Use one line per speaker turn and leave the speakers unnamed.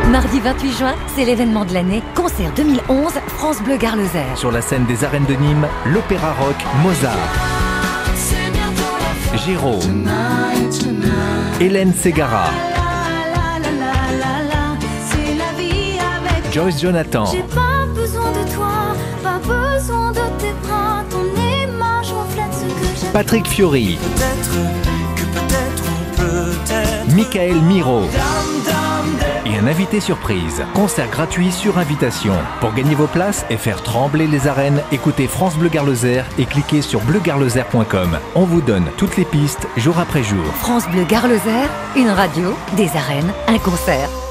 Mardi 28 juin, c'est l'événement de l'année. Concert 2011, France Bleu Gare Lozère.
Sur la scène des arènes de Nîmes, l'opéra rock Mozart. Géraud. Hélène Ségara. Joyce Jonathan.
J'ai pas besoin de toi, pas besoin de tes bras, ton image reflète ce que j'aime.
Patrick Fiori.
Peut-être.
Michael Miro. Et un invité surprise. Concert gratuit sur invitation. Pour gagner vos places et faire trembler les arènes, écoutez France Bleu Gare Lozère et cliquez sur bleugarelozère.com. On vous donne toutes les pistes jour après jour.
France Bleu Gare Lozère, une radio, des arènes, un concert.